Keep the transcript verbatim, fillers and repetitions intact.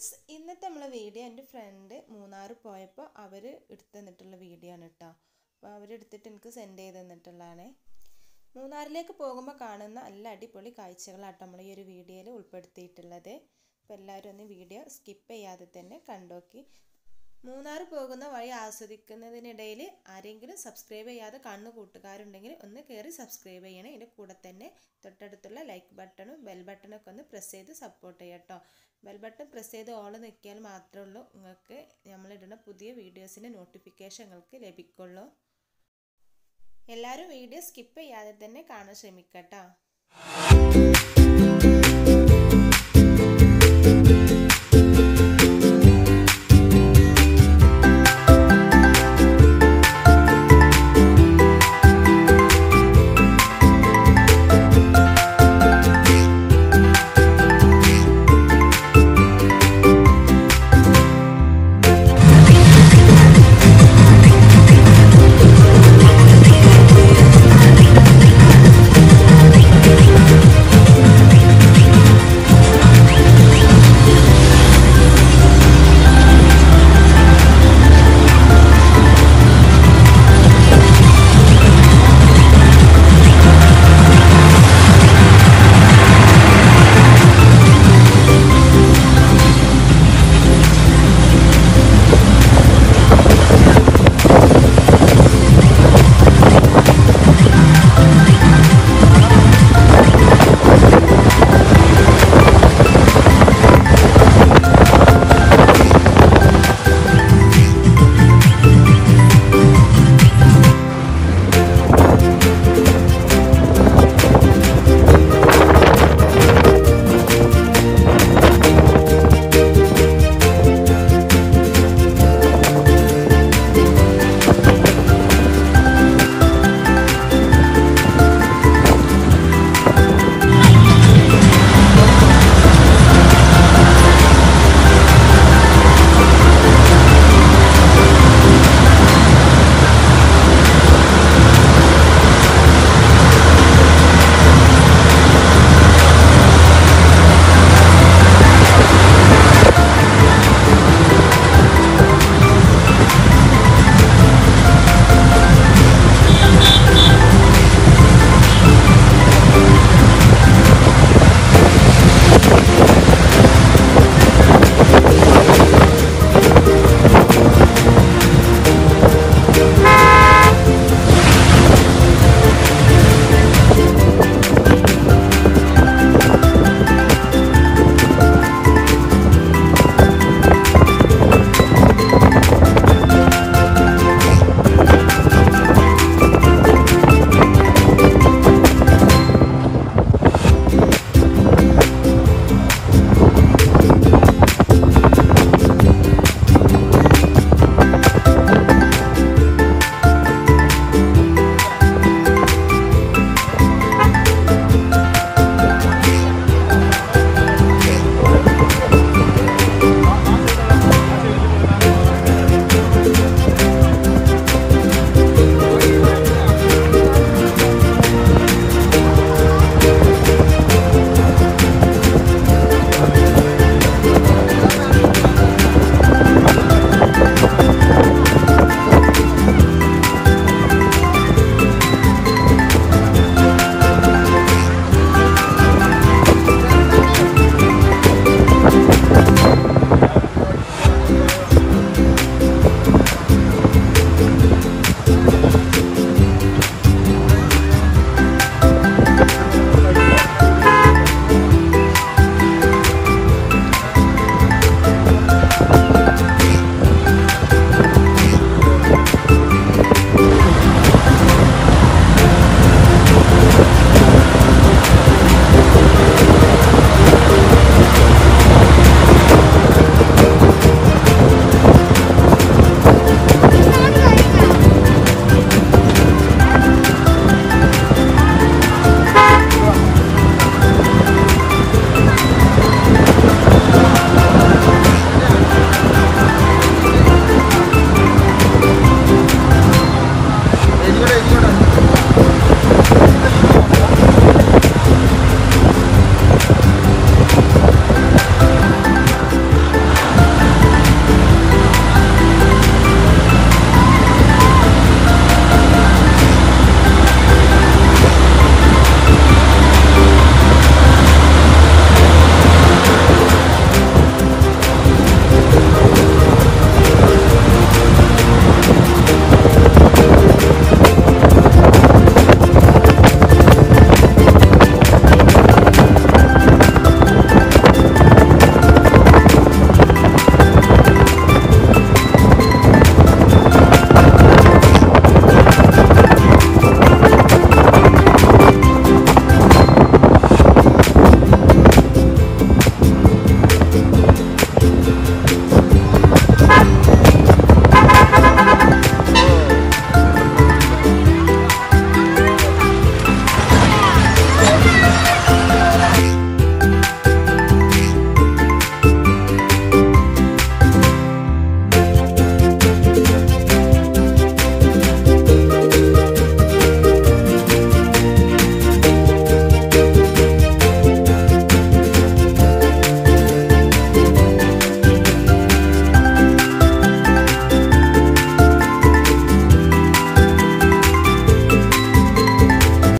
Friends, ഇന്നത്തെ നമ്മളെ video എൻ്റെ ഫ്രണ്ട് മൂന്നാർ പോയപ്പോൾ അവർ എടുത്തു തന്നിട്ടുള്ള വീഡിയോ ആണ് കേട്ടോ. അപ്പോൾ അവരെടുത്തിട്ട് എനിക്ക് സെൻഡ് ചെയ്ത് തന്നിട്ടുള്ളതാണ്. മൂന്നാറിലേക്ക് പോകുമ്പോൾ കാണുന്ന നല്ല അടിപൊളി കാഴ്ചകളാട്ടോ നമ്മൾ ഈ ഒരു വീഡിയോയിൽ ഉൾപ്പെടുത്തിയിട്ടുള്ളത്. അപ്പോൾ എല്ലാവരും ഒന്ന് വീഡിയോ സ്കിപ്പ് ചെയ്യാതെ തന്നെ കണ്ടോക്കി. മൂന്നാർ പോകുന്ന വഴി ആസ്വദിക്കുന്നതിനിടയിൽ ആരെങ്കിലും സബ്സ്ക്രൈബ് ചെയ്യാതെ കാണുന്ന കൂട്ടുകാരുണ്ടെങ്കിൽ ഒന്ന് കയറി സബ്സ്ക്രൈബ് ചെയ്യണം. ഇതിൻ്റെ കൂടെ തന്നെ തൊട്ടടുത്തുള്ള ലൈക്ക് ബട്ടണും ബെൽ ബട്ടണൊക്കെ ഒന്ന് പ്രസ് ചെയ്ത് സപ്പോർട്ട് ചെയ്യാം കേട്ടോ. ബെൽ ബട്ടൺ പ്രസ് ചെയ്ത് ഓൾ നിൽക്കിയാൽ മാത്രമേ ഉള്ളൂ നിങ്ങൾക്ക് നമ്മളിടുന്ന പുതിയ വീഡിയോസിൻ്റെ നോട്ടിഫിക്കേഷൻ നിങ്ങൾക്ക് ലഭിക്കുള്ളൂ. എല്ലാവരും വീഡിയോ സ്കിപ്പ് ചെയ്യാതെ തന്നെ കാണാൻ ശ്രമിക്കട്ടോ.